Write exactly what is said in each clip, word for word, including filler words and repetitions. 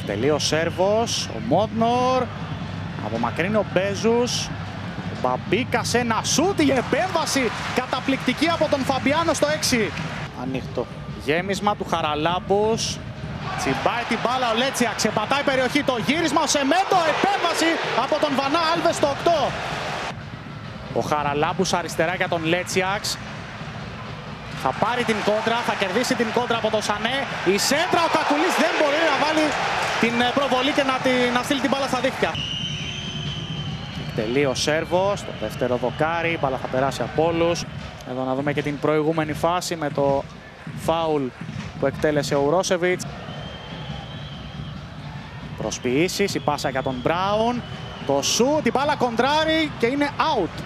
Εκτελεί ο Σέρβος, ο Μότνορ, απομακρύνει ο Μπέζους, ο Μπαμπίκας, ένα σούτ, η επέμβαση καταπληκτική από τον Φαμπιάνο στο έξι. Ανοιχτό. Γέμισμα του Χαραλάμπους, τσιμπάει την μπάλα ο Λέτσια, ξεπατάει περιοχή, το γύρισμα, ο Σεμέντο, επέμβαση από τον Βανά Άλβες στο οκτώ. Ο Χαραλάμπους αριστερά για τον Λέτσιαξ. Θα πάρει την κόντρα, θα κερδίσει την κόντρα από το Σανέ. Η σέντρα, ο Κακουλής δεν μπορεί να βάλει την προβολή και να, τη, να στείλει την μπάλα στα δίχτυα. Εκτελεί ο Σέρβος, το δεύτερο δοκάρι, η μπάλα θα περάσει από όλους. Εδώ να δούμε και την προηγούμενη φάση με το φάουλ που εκτέλεσε ο Ουρόσεβιτς. Προσποιήσεις, η πάσα για τον Μπράουν. Το σου, την μπάλα κοντράρει και είναι out.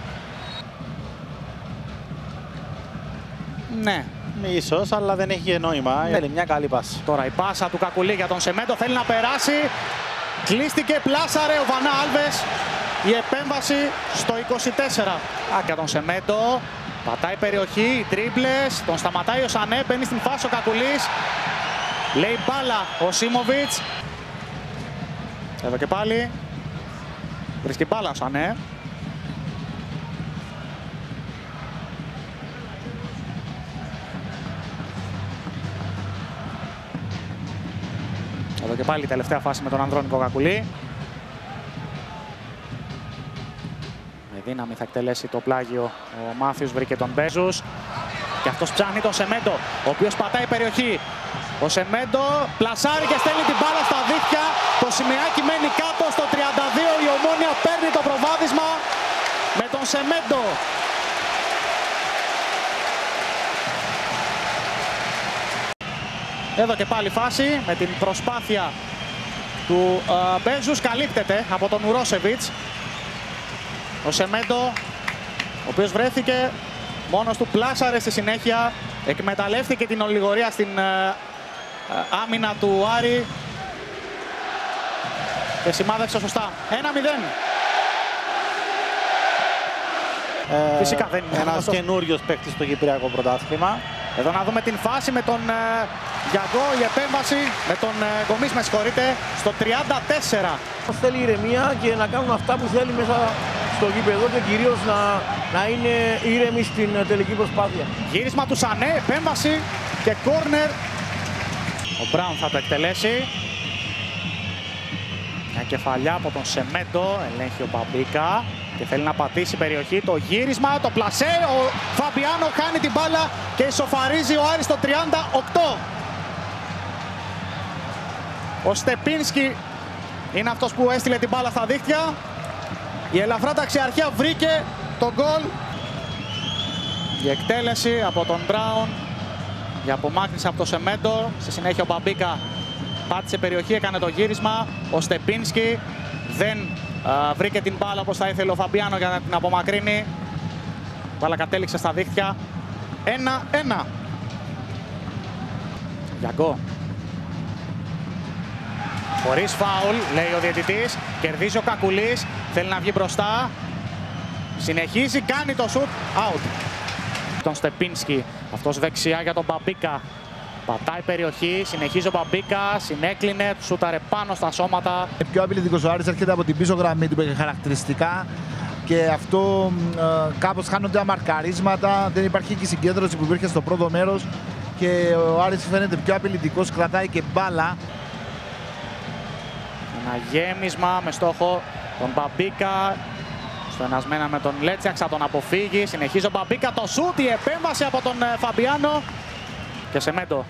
Ναι. Ίσως, αλλά δεν έχει νόημα. Θέλει μια καλή πάση. Τώρα η πάσα του Κακουλή για τον Σεμέντο, θέλει να περάσει. Κλείστηκε, πλάσαρε ο Βανά Άλβες. Η επέμβαση στο είκοσι τέσσερα. Α, για τον Σεμέντο. Πατάει περιοχή, οι τρίπλες. Τον σταματάει ο Σανέ, μπαίνει στην φάση ο Κακουλής. Λέει μπάλα ο Σίμοβιτς. Εδώ και πάλι. Βρίσκει μπάλα ο Σανέ. Εδώ και πάλι η τελευταία φάση με τον Ανδρώνικο Κακουλή. Με δύναμη θα εκτελέσει το πλάγιο. Ο Μάθιος βρήκε τον Μπέζους. Και αυτός ψάχνει τον Σεμέντο, ο οποίος πατάει περιοχή. Ο Σεμέντο πλασάρει και στέλνει την μπάλα στα δίχτυα. Το σημειάκι μένει κάτω στο τριάντα δύο. Η Ομόνοια παίρνει το προβάδισμα με τον Σεμέντο. Εδώ και πάλι φάση με την προσπάθεια του uh, Μπέζους, καλύπτεται από τον Ουρόσεβιτς. Ο Σεμέντο, ο οποίος βρέθηκε μόνος του, πλάσαρε στη συνέχεια, εκμεταλλεύτηκε την ολιγορία στην uh, uh, άμυνα του Άρη και σημάδεψε σωστά. ένα μηδέν. Ε, Φυσικά δεν είναι ένας καινούριος παίκτης στο Κυπριακό πρωτάθλημα. Εδώ να δούμε την φάση με τον uh, Γιαγκό, η επέμβαση με τον uh, Γκομής, με συγχωρείτε, στο τριάντα τέσσερα. Θέλει ηρεμία και να κάνουν αυτά που θέλει μέσα στο γήπεδο και κυρίως να, να είναι ήρεμοι στην τελική προσπάθεια. Γύρισμα του Σανέ, επέμβαση και κόρνερ. Ο Μπράουν θα το εκτελέσει. Μια κεφαλιά από τον Σεμέντο, ελέγχει ο Μπαμπίκα και θέλει να πατήσει περιοχή. Το γύρισμα, το πλασέ, ο Φαμπιάνο χάνει την μπάλα και ισοφαρίζει ο Άρης το τριάντα οκτώ. Ο Στεπίνσκι είναι αυτός που έστειλε την μπάλα στα δίχτυα. Η ελαφρά ταξιαρχία βρήκε τον γκολ. Η εκτέλεση από τον Μπράουν για απομάκρυνση από το Σεμέντο. Στη συνέχεια ο Μπαμπίκα πάτησε περιοχή, έκανε το γύρισμα. Ο Στεπίνσκι δεν α, βρήκε την μπάλα όπως θα ήθελε ο Φαμπιάνο για να την απομακρύνει. Η μπάλα κατέληξε στα δίχτυα. ένα ένα. Γιαγκό. Χωρίς φάουλ, λέει ο διαιτητής. Κερδίζει ο Κακουλής. Θέλει να βγει μπροστά. Συνεχίζει, κάνει το σουτ. Out. Τον Στεπίνσκι. Αυτός δεξιά για τον Μπαμπίκα. Πατάει περιοχή. Συνεχίζει ο Μπαμπίκα. Συνέκλεινε. Του σούταρε πάνω στα σώματα. Πιο απειλητικός ο Άρης, έρχεται από την πίσω γραμμή του που έχει χαρακτηριστικά. Και αυτό ε, κάπως χάνονται τα μαρκαρίσματα. Δεν υπάρχει και η συγκέντρωση που υπήρχε στο πρώτο μέρος. Και ο Άρης φαίνεται πιο απειλητικός. Κρατάει και μπάλα. Ένα γέμισμα με στόχο τον Μπαμπίκα. Στο ενασμένα με τον Λέτσιαξ, θα τον αποφύγει. Συνεχίζει ο Μπαμπίκα, το σούτ, η επέμβαση από τον Φαμπιάνο. Και Σεμέντο.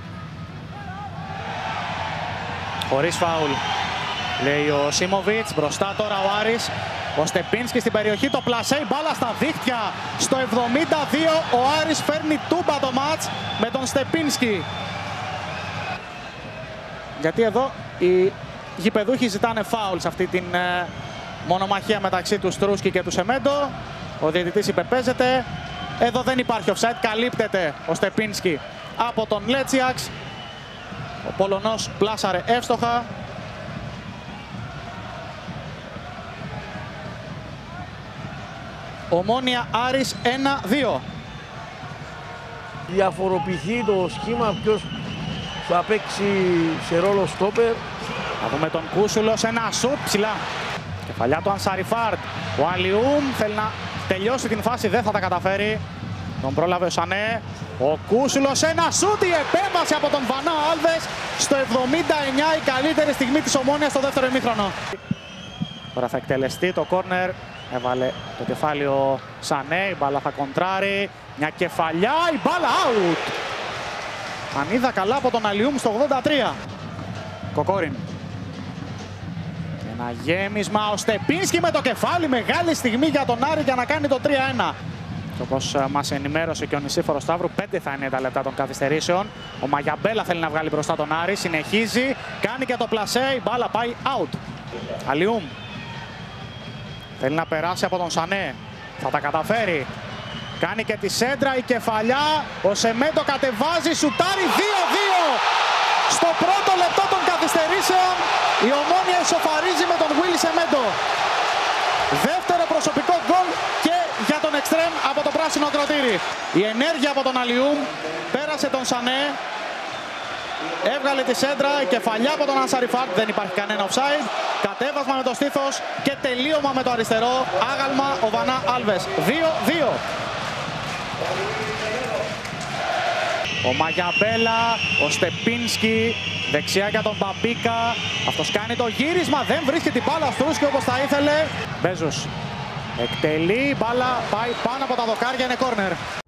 Χωρίς φάουλ, λέει ο Σίμοβιτς. Μπροστά τώρα ο Άρης. Ο Στεπίνσκι στην περιοχή, το πλασέ, μπάλα στα δίχτυα. Στο εβδομήντα δύο ο Άρης φέρνει τούμπα το μάτς με τον Στεπίνσκι. Γιατί εδώ οι γηπεδούχοι ζητάνε φάουλ σε αυτή την ε, μονομαχία μεταξύ του Στρούσκι και του Σεμέντο. Ο διαιτητής υπερπαίζεται. Εδώ δεν υπάρχει offside. Καλύπτεται ο Στεπίνσκι από τον Λέτσιαξ. Ο Πολωνός πλάσαρε εύστοχα. Ομόνοια Άρης ένα δύο. Διαφοροποιηθεί το σχήμα, ποιος θα παίξει σε ρόλο στόπερ. Θα δούμε τον Κούσουλο σε ένα σουτ ψηλά. Κεφαλιά του Ανσαριφάρτ. Ο Αλιούμ θέλει να τελειώσει την φάση, δεν θα τα καταφέρει. Τον πρόλαβε ο Σανέ. Ο Κούσουλος ένα σούτ, η επέμβαση από τον Βανά Άλβες στο εβδομήντα εννιά, η καλύτερη στιγμή της Ομόνοιας στο δεύτερο ημίχρονο. Τώρα θα εκτελεστεί το κόρνερ, έβαλε το κεφάλι ο Σανέ, η μπάλα θα κοντράρει, μια κεφαλιά, η μπάλα out. Αν είδα καλά από τον Αλιούμ στο ογδόντα τρία. Κοκόριν. Ένα γέμισμα, ο Στεπίνσκι με το κεφάλι, μεγάλη στιγμή για τον Άρη για να κάνει το τρία ένα. Και όπως μας ενημέρωσε και ο Νησίφορος Σταύρου, πέντε θα είναι τα λεπτά των καθυστερήσεων. Ο Μαγιαμπέλα θέλει να βγάλει μπροστά τον Άρη, συνεχίζει, κάνει και το πλασέ, η μπάλα πάει out. Αλιούμ. Θέλει να περάσει από τον Σανέ, θα τα καταφέρει. Κάνει και τη σέντρα, η κεφαλιά, ο Σεμέντο κατεβάζει, σουτάρει δύο δύο. Στο πρώτο λεπτό των καθυστερήσεων, η Ομόνια ισοφαρίζει με τον Βίλι Σεμέντο. Δεύτερο προσωπικό γκολ και για τον εξτρέμ από το πράσινο ακροτήρι. Η ενέργεια από τον Αλιούμ, πέρασε τον Σανέ, έβγαλε τη σέντρα, η κεφαλιά από τον Ανσαριφάρτ, δεν υπάρχει κανένα offside. Κατέβασμα με το στήθος και τελείωμα με το αριστερό, άγαλμα ο Βανά Άλβες. δύο δύο. Ο Μαγιαμπέλα, ο Στεπίνσκι, δεξιά για τον Μπαμπίκα. Αυτός κάνει το γύρισμα, δεν βρίσκει την μπάλα Στρούσκι όπως θα ήθελε. Μπέζος εκτελεί, μπάλα πάει πάνω από τα δοκάρια, είναι κόρνερ.